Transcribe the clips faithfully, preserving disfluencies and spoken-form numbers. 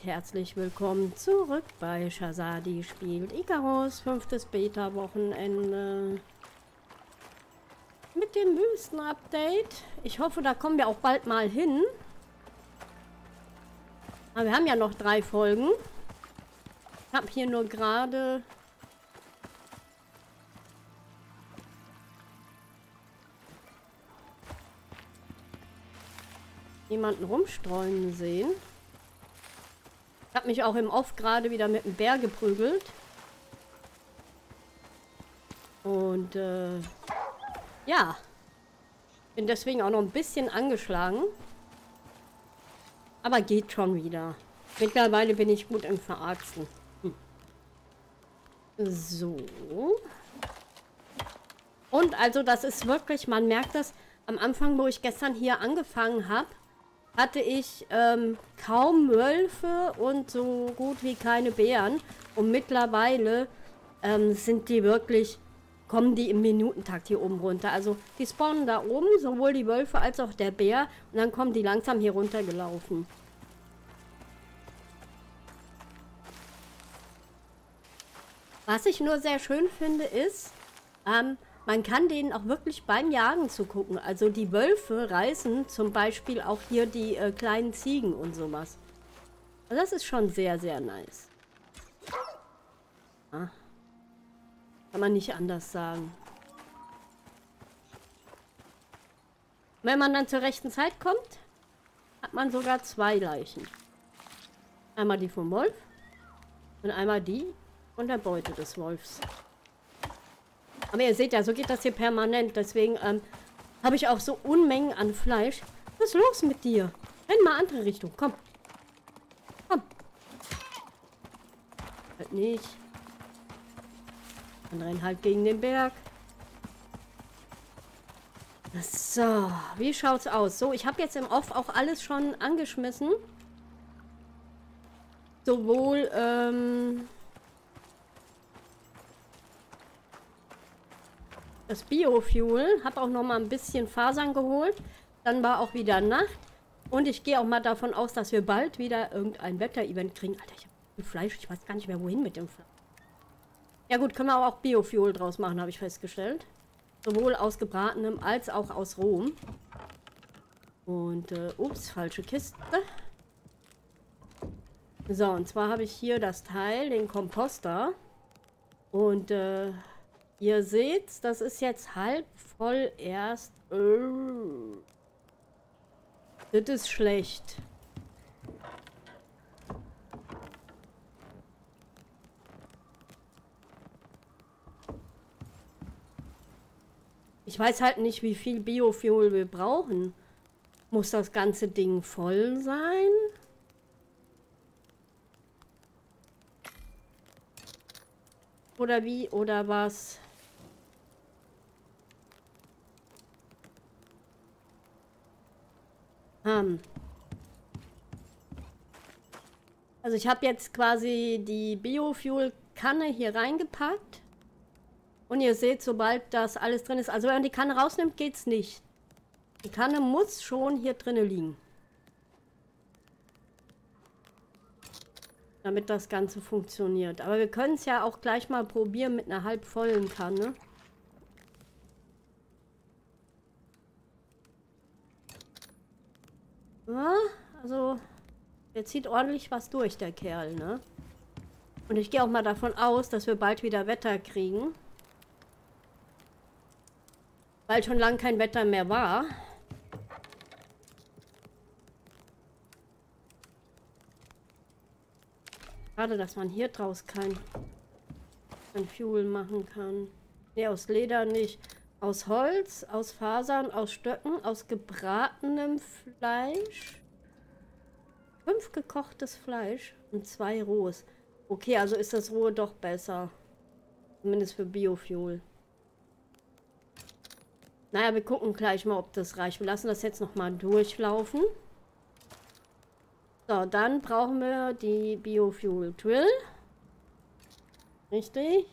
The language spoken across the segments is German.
herzlich willkommen zurück bei Shazadi spielt Icarus, fünftes Beta-Wochenende mit dem Wüsten-Update. Ich hoffe, da kommen wir auch bald mal hin. Aber wir haben ja noch drei Folgen. Ich habe hier nur gerade jemanden rumstreuen sehen. Ich habe mich auch im Off gerade wieder mit einem Bär geprügelt. Und äh, ja, bin deswegen auch noch ein bisschen angeschlagen. Aber geht schon wieder. Mittlerweile bin ich gut im Verarzten. Hm. So. Und also das ist wirklich, man merkt das, am Anfang, wo ich gestern hier angefangen habe, hatte ich ähm, kaum Wölfe und so gut wie keine Bären. Und mittlerweile ähm, sind die wirklich, kommen die im Minutentakt hier oben runter. Also die spawnen da oben, sowohl die Wölfe als auch der Bär. Und dann kommen die langsam hier runter gelaufen. Was ich nur sehr schön finde ist, ähm, man kann denen auch wirklich beim Jagen zugucken. Also die Wölfe reißen zum Beispiel auch hier die äh, kleinen Ziegen und sowas. Also das ist schon sehr, sehr nice. Ah. Kann man nicht anders sagen. Wenn man dann zur rechten Zeit kommt, hat man sogar zwei Leichen. Einmal die vom Wolf und einmal die von der Beute des Wolfs. Aber ihr seht ja, so geht das hier permanent. Deswegen ähm, habe ich auch so Unmengen an Fleisch. Was ist los mit dir? Renn mal andere Richtung. Komm. Komm. Halt nicht. Dann renn halt gegen den Berg. So, wie schaut's aus? So, ich habe jetzt im Off auch alles schon angeschmissen. Sowohl, ähm... das Biofuel, habe auch noch mal ein bisschen Fasern geholt. Dann war auch wieder Nacht. Und ich gehe auch mal davon aus, dass wir bald wieder irgendein Wetter-Event kriegen. Alter, ich habe Fleisch. Ich weiß gar nicht mehr, wohin mit dem Fleisch. Ja gut, können wir aber auch Biofuel draus machen, habe ich festgestellt. Sowohl aus gebratenem als auch aus rohem. Und, äh, ups, falsche Kiste. So, und zwar habe ich hier das Teil, den Komposter. Und, äh... ihr seht, das ist jetzt halb voll erst. Das ist schlecht. Ich weiß halt nicht, wie viel Biofuel wir brauchen. Muss das ganze Ding voll sein? Oder wie? Oder was? Um. Also ich habe jetzt quasi die Biofuel-Kanne hier reingepackt. Und ihr seht, sobald das alles drin ist, also wenn man die Kanne rausnimmt, geht es nicht. Die Kanne muss schon hier drinnen liegen. Damit das Ganze funktioniert. Aber wir können es ja auch gleich mal probieren mit einer halb vollen Kanne. Ja, also, der zieht ordentlich was durch, der Kerl, ne? Und ich gehe auch mal davon aus, dass wir bald wieder Wetter kriegen. Weil schon lange kein Wetter mehr war. Schade, dass man hier draus kein, kein Fuel machen kann. Ne, aus Leder nicht. Aus Holz, aus Fasern, aus Stöcken, aus gebratenem Fleisch. Fünf gekochtes Fleisch und zwei rohes. Okay, also ist das rohe doch besser. Zumindest für Biofuel. Naja, wir gucken gleich mal, ob das reicht. Wir lassen das jetzt nochmal durchlaufen. So, dann brauchen wir die Biofuel Drill. Richtig.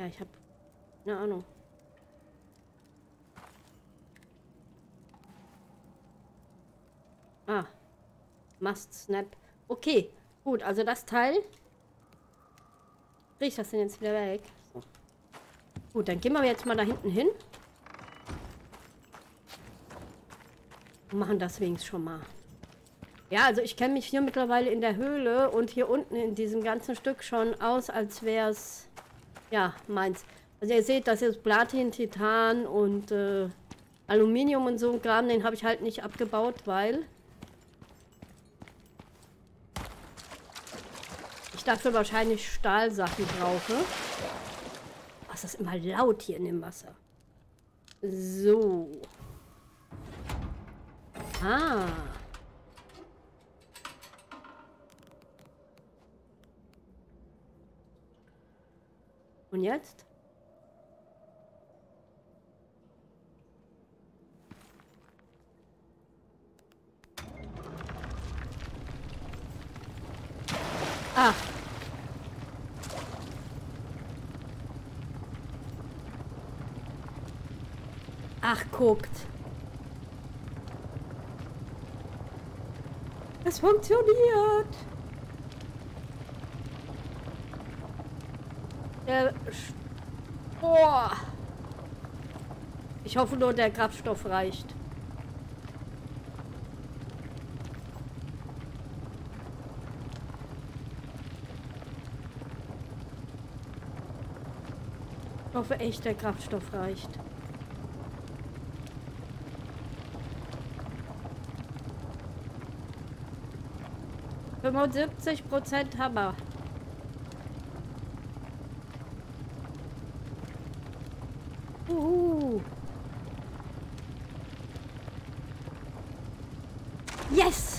Ja, ich habe keine Ahnung. Ah, Must Snap. Okay, gut, also das Teil. Kriege ich das denn jetzt wieder weg? So. Gut, dann gehen wir jetzt mal da hinten hin. Und machen das wenigstens schon mal. Ja, also ich kenne mich hier mittlerweile in der Höhle und hier unten in diesem ganzen Stück schon aus, als wäre es, ja, meins. Also ihr seht, das ist Platin, Titan und äh, Aluminium und so ein Kram, den habe ich halt nicht abgebaut, weil ich dafür wahrscheinlich Stahlsachen brauche. Was ist immer laut hier in dem Wasser? So. Ah. Und jetzt? Ah. Ach, guckt. Es funktioniert. Der... Boah. Ich hoffe nur, der Kraftstoff reicht. Ich hoffe echt, der Kraftstoff reicht. fünfundsiebzig Prozent Hammer. Uh. Yes!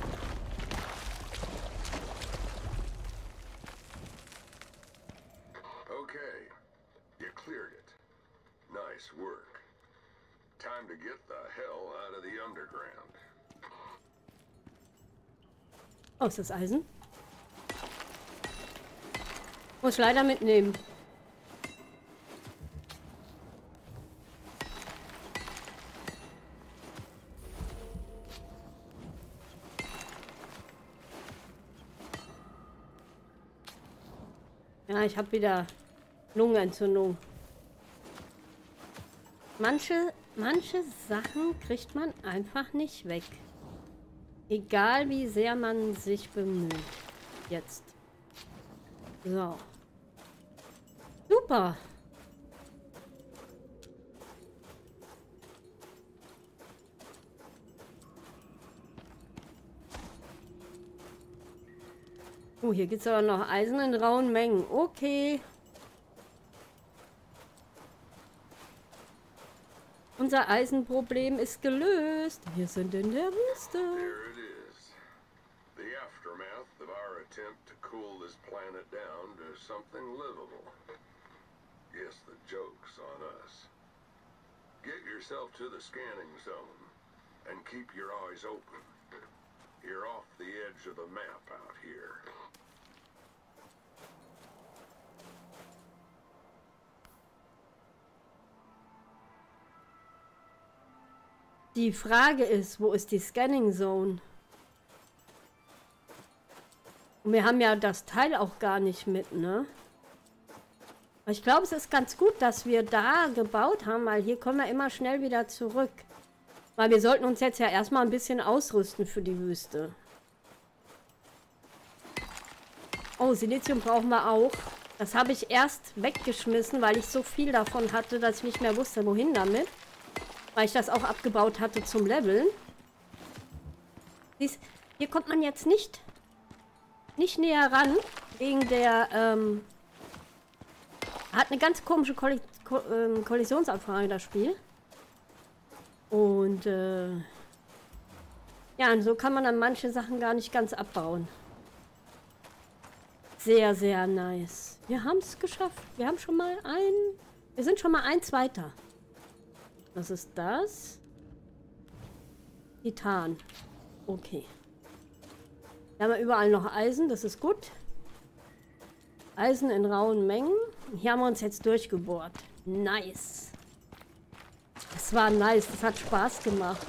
Okay, you cleared it. Nice work. Time to get the hell out of the underground. Oh, ist das Eisen? Muss ich leider mitnehmen. Ja, ich habe wieder Lungenentzündung. Manche, manche Sachen kriegt man einfach nicht weg. Egal wie sehr man sich bemüht. Jetzt. So. Super. Oh, hier gibt es aber noch Eisen in rauen Mengen. Okay. Unser Eisenproblem ist gelöst. Wir sind in der Wüste. There it is. The aftermath of our attempt to cool this planet down to something livable. Guess the joke's on us. Get yourself to the scanning zone and keep your eyes open. You're off the edge of the map out here. Die Frage ist, wo ist die Scanning Zone? Und wir haben ja das Teil auch gar nicht mit, ne? Aber ich glaube, es ist ganz gut, dass wir da gebaut haben, weil hier kommen wir immer schnell wieder zurück. Weil wir sollten uns jetzt ja erstmal ein bisschen ausrüsten für die Wüste. Oh, Silizium brauchen wir auch. Das habe ich erst weggeschmissen, weil ich so viel davon hatte, dass ich nicht mehr wusste, wohin damit. Weil ich das auch abgebaut hatte zum Leveln. Siehst, hier kommt man jetzt nicht, nicht näher ran, wegen der, ähm, hat eine ganz komische Kolli Ko ähm, Kollisionsanfrage, das Spiel. Und, äh, ja, und so kann man dann manche Sachen gar nicht ganz abbauen. Sehr, sehr nice. Wir haben es geschafft. Wir haben schon mal ein, wir sind schon mal eins weiter. Was ist das? Titan. Okay. Wir haben ja überall noch Eisen, das ist gut. Eisen in rauen Mengen. Hier haben wir uns jetzt durchgebohrt. Nice. Das war nice. Das hat Spaß gemacht.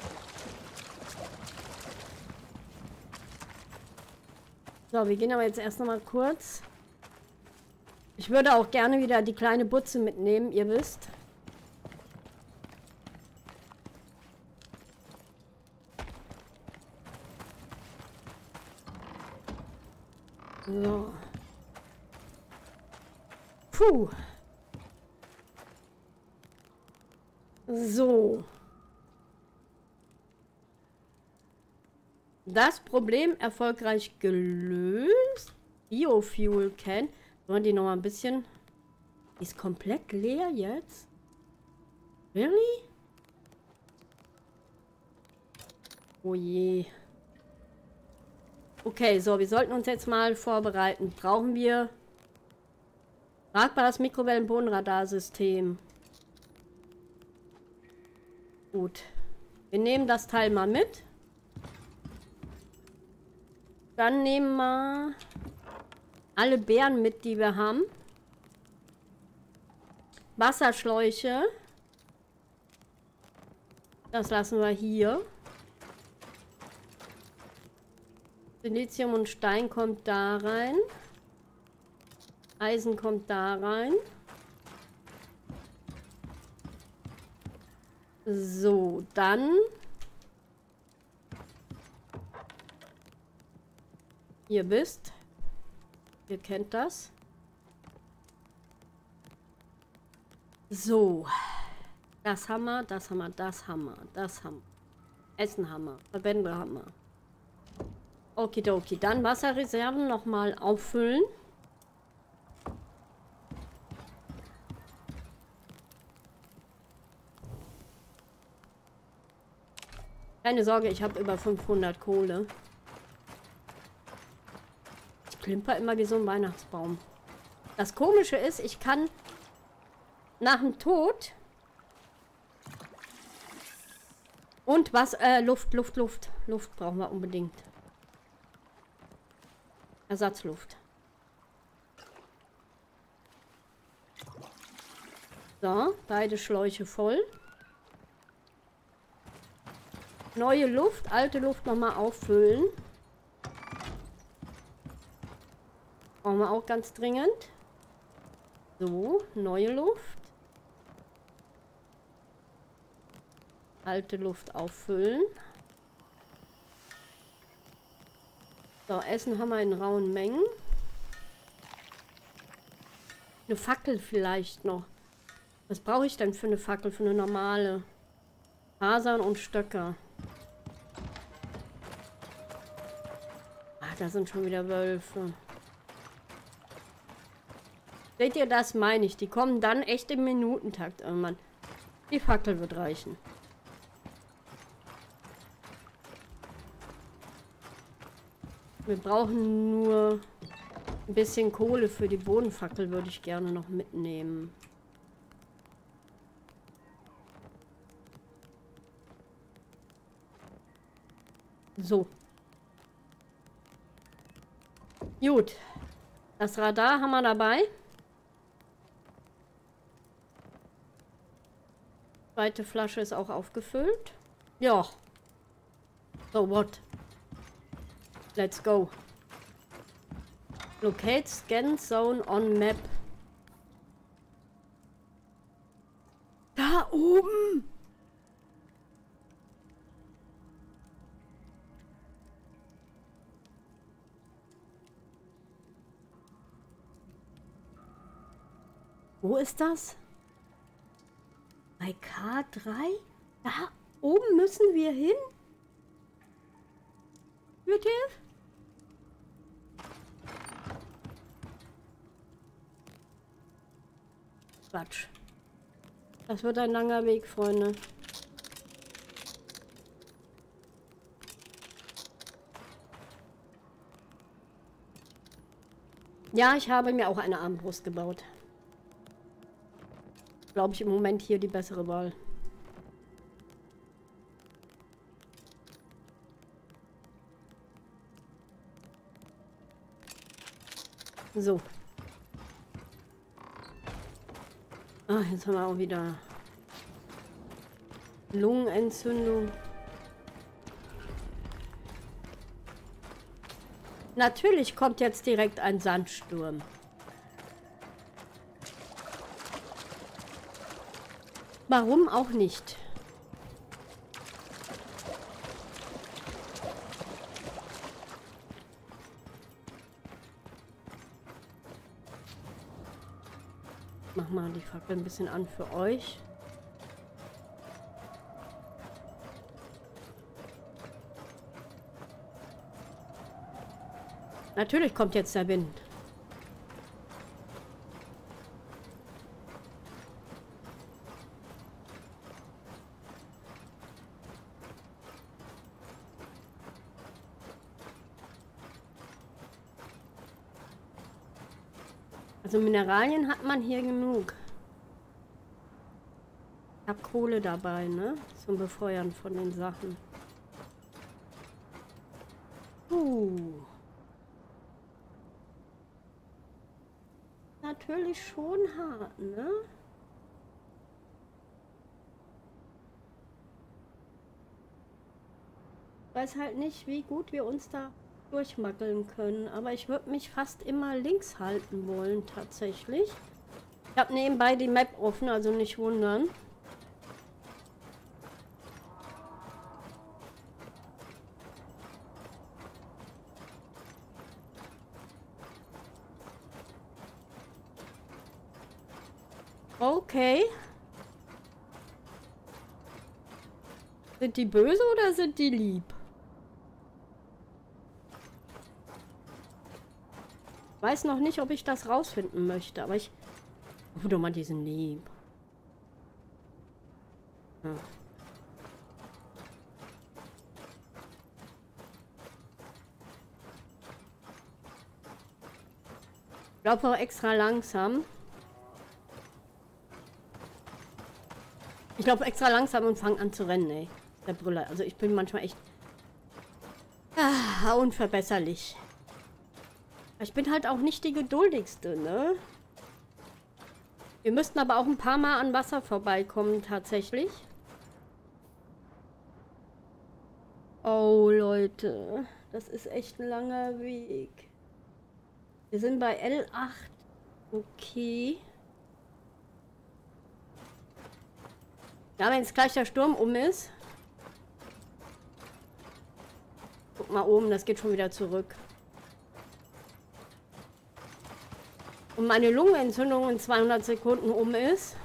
So, wir gehen aber jetzt erst noch mal kurz. Ich würde auch gerne wieder die kleine Butze mitnehmen, ihr wisst. So. Puh. So. Das Problem erfolgreich gelöst. Biofuel Can. Wollen die noch mal ein bisschen... Die ist komplett leer jetzt. Really? Oh je. Okay, so, wir sollten uns jetzt mal vorbereiten. Brauchen wir tragbares Mikrowellenbodenradarsystem. Gut. Wir nehmen das Teil mal mit. Dann nehmen wir alle Beeren mit, die wir haben. Wasserschläuche. Das lassen wir hier. Silizium und Stein kommt da rein. Eisen kommt da rein. So, dann... Ihr wisst, ihr kennt das. So, das haben wir, das haben wir, das haben wir, das haben wir. Essen haben wir, Verbände haben wir. Okidoki, dann Wasserreserven nochmal auffüllen. Keine Sorge, ich habe über fünfhundert Kohle. Ich klimper immer wie so ein Weihnachtsbaum. Das Komische ist, ich kann nach dem Tod und was, äh, Luft, Luft, Luft. Luft brauchen wir unbedingt. Ersatzluft. So, beide Schläuche voll. Neue Luft, alte Luft nochmal auffüllen. Brauchen wir auch ganz dringend. So, neue Luft. Alte Luft auffüllen. So, Essen haben wir in rauen Mengen. Eine Fackel vielleicht noch. Was brauche ich denn für eine Fackel? Für eine normale? Fasern und Stöcker. Ach, da sind schon wieder Wölfe. Seht ihr, das meine ich. Die kommen dann echt im Minutentakt irgendwann. Die Fackel wird reichen. Wir brauchen nur ein bisschen Kohle für die Bodenfackel, würde ich gerne noch mitnehmen. So. Gut. Das Radar haben wir dabei. Zweite Flasche ist auch aufgefüllt. Ja. So what? Let's go. Locate Scan Zone on Map. Da oben! Wo ist das? Bei K drei? Da oben müssen wir hin? Bitte? Quatsch. Das wird ein langer Weg, Freunde. Ja, ich habe mir auch eine Armbrust gebaut. Glaube ich im Moment hier die bessere Wahl. So. Ah, jetzt haben wir auch wieder Lungenentzündung. Natürlich kommt jetzt direkt ein Sandsturm. Warum auch nicht? Mach mal die Fackel ein bisschen an für euch. Natürlich kommt jetzt der Wind. Also Mineralien hat man hier genug. Ich habe Kohle dabei, ne? Zum Befeuern von den Sachen. Uh. Natürlich schon hart, ne? Ich weiß halt nicht, wie gut wir uns da durchmackeln können, aber ich würde mich fast immer links halten wollen, tatsächlich. Ich habe nebenbei die Map offen, also nicht wundern. Okay. Sind die böse oder sind die lieb? Ich weiß noch nicht, ob ich das rausfinden möchte, aber ich... Oh, doch mal diesen lieb. Ja. Ich glaube auch extra langsam. Ich laufe extra langsam und fange an zu rennen, ey. Der Brüller. Also ich bin manchmal echt ah, unverbesserlich. Ich bin halt auch nicht die geduldigste, ne? Wir müssten aber auch ein paar Mal an Wasser vorbeikommen, tatsächlich. Oh, Leute. Das ist echt ein langer Weg. Wir sind bei L acht. Okay. Ja, wenn jetzt gleich der Sturm um ist. Guck mal oben, das geht schon wieder zurück. Und meine Lungenentzündung in zweihundert Sekunden um ist.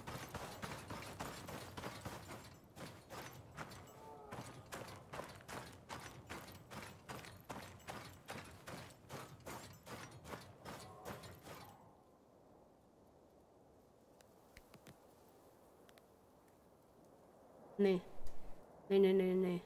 Nee. Nee, nee, nee, nee.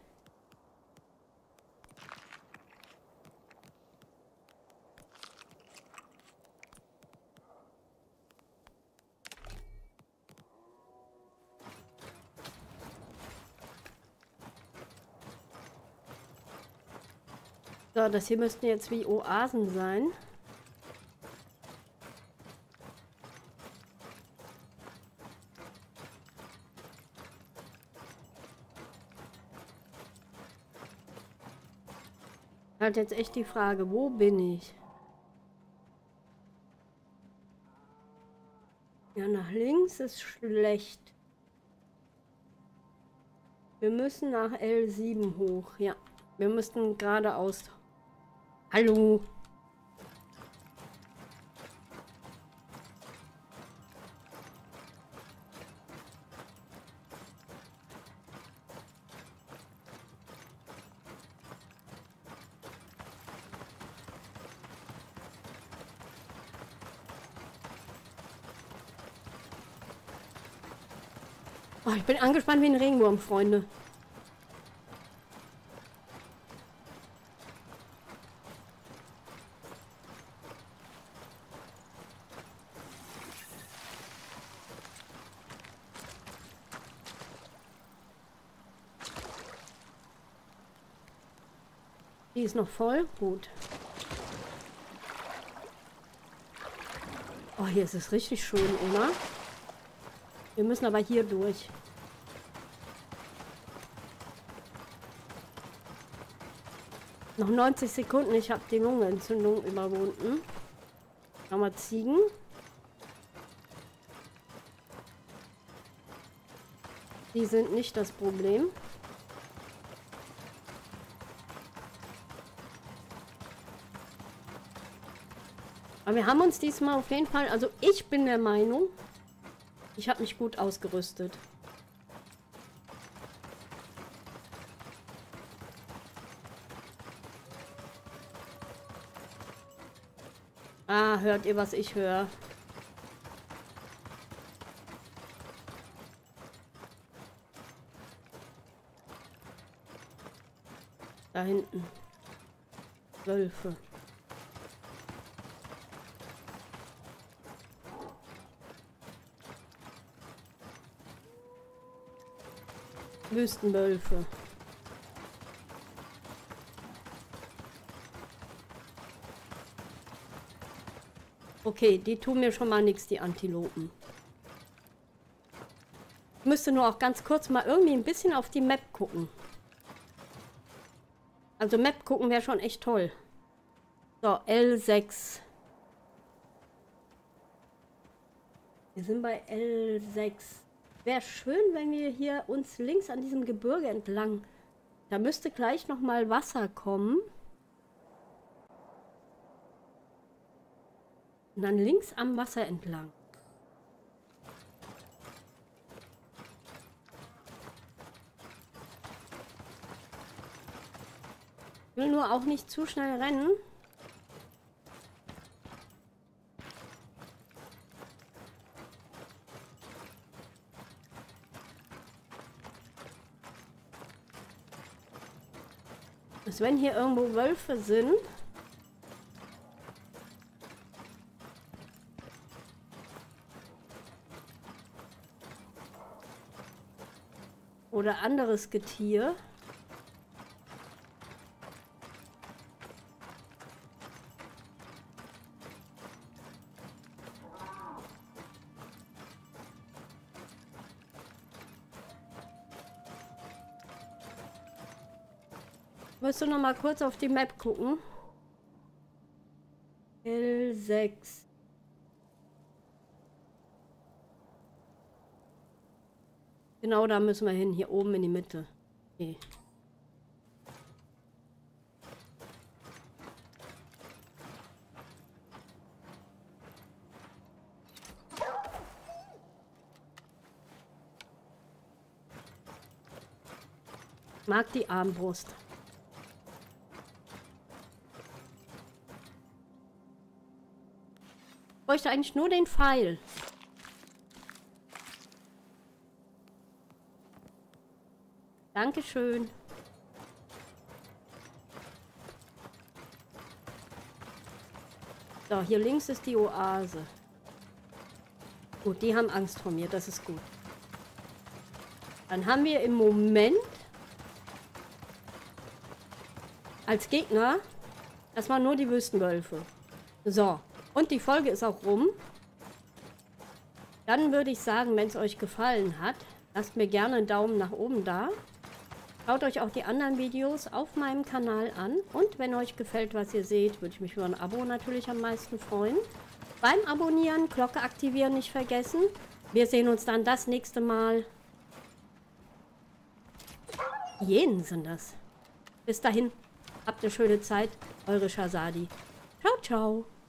So, das hier müssten jetzt wie Oasen sein. Halt jetzt echt die Frage, wo bin ich? Ja, nach links ist schlecht. Wir müssen nach L sieben hoch. Ja, wir müssten geradeaus. Hallo. Oh, ich bin angespannt wie ein Regenwurm, Freunde. Die ist noch voll. Gut. Oh, hier ist es richtig schön, oder? Wir müssen aber hier durch. Noch neunzig Sekunden. Ich habe die Lungenentzündung überwunden. Nochmal Ziegen. Die sind nicht das Problem. Aber wir haben uns diesmal auf jeden Fall, also ich bin der Meinung, ich habe mich gut ausgerüstet. Ah, hört ihr, was ich höre? Da hinten. Wölfe. Wüstenwölfe. Okay, die tun mir schon mal nichts, die Antilopen. Ich müsste nur auch ganz kurz mal irgendwie ein bisschen auf die Map gucken. Also Map gucken wäre schon echt toll. So, L sechs. Wir sind bei L sechs. Wäre schön, wenn wir hier uns links an diesem Gebirge entlang... Da müsste gleich noch mal Wasser kommen. Und dann links am Wasser entlang. Ich will nur auch nicht zu schnell rennen. Dass wenn hier irgendwo Wölfe sind, oder anderes Getier, musst du noch mal kurz auf die Map gucken. L sechs. Genau, da müssen wir hin, hier oben in die Mitte. Okay. Mag die Armbrust. Ich bräuchte eigentlich nur den Pfeil. Dankeschön. So, hier links ist die Oase. Gut, die haben Angst vor mir, das ist gut. Dann haben wir im Moment als Gegner erstmal nur die Wüstenwölfe. So, und die Folge ist auch rum. Dann würde ich sagen, wenn es euch gefallen hat, lasst mir gerne einen Daumen nach oben da. Schaut euch auch die anderen Videos auf meinem Kanal an. Und wenn euch gefällt, was ihr seht, würde ich mich über ein Abo natürlich am meisten freuen. Beim Abonnieren, Glocke aktivieren nicht vergessen. Wir sehen uns dann das nächste Mal. Hyänen sind das. Bis dahin, habt eine schöne Zeit. Eure Shazadi. Ciao, ciao.